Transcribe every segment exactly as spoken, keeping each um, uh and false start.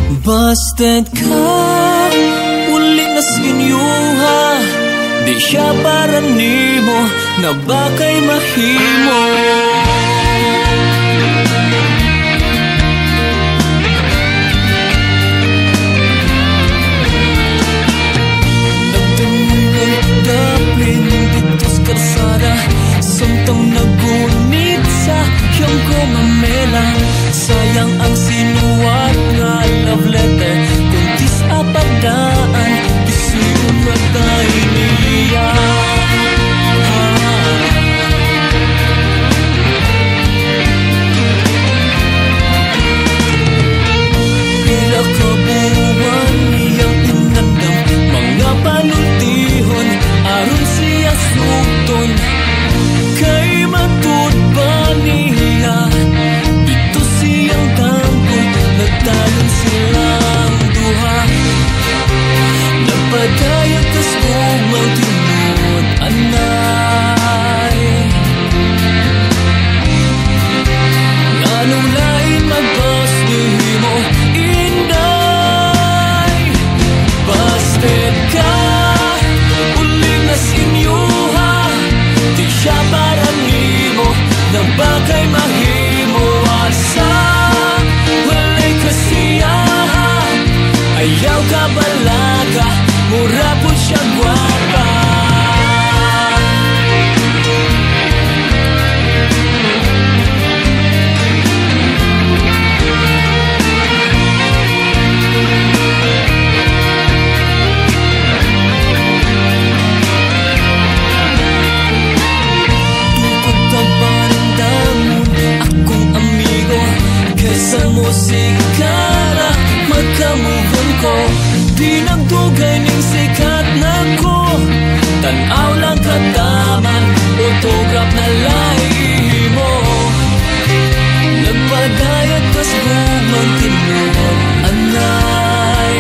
Basted ka, uli na sinyuha. Di siya para nimo, na bakay mahimo. Nagdunong daplin dito sa karsada, samtang nagunit sa iyong kumamela. Sayang ang sinuwat nga love letter, kung dis apagdaan, disiyon nga tayo niya. Pila ka buwan niyang inandam, mga panultihon, aron siya sugton. Kay matud ba niya, dito siyang tampo, nagtayon silang duha. Nagpadayag kas kumang tinod, anay. Nganong lain magbas ni mo, inday. Basted ka, uling na sinyuha. Di siya para nimo, nang bagay mahimo. Asa, walay kasiyahan, ayaw ka balaga, mura po siya gwapa. Sa musikara, magkamuvon ko. Di nagdugay ning sikat na ko. Tanaw lang kataman, autograph na lahi mo. Nagpadayag kas bumang tinod, anay.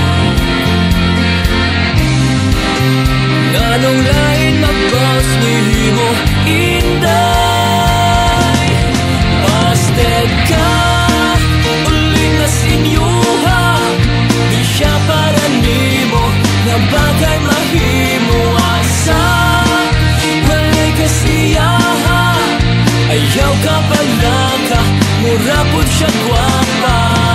Nganong lain magbas ni mo, inday. Basted ka, na bagay mahimo. Asa, walay kasiyahan, ayaw ka balaga, mura po siya gwapa.